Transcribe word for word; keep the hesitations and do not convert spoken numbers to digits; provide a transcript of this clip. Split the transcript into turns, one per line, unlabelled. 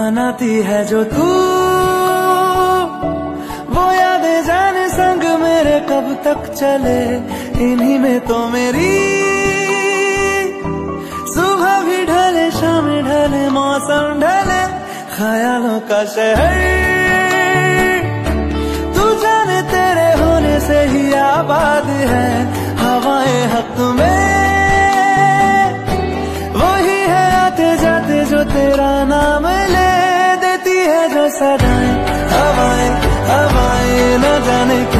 बनाती है जो तू, वो यादें जाने संग मेरे कब तक चले। इन्हीं में तो मेरी सुबह भी ढले, शाम ढले, मौसम ढले, ख्यालों का शहर तू जाने तेरे होने से ही आबाद है। हवाएं हक में वही है आते जाते जो तेरा नाम ले देती है जो सदाएं। हवाएं हवाएं न जाने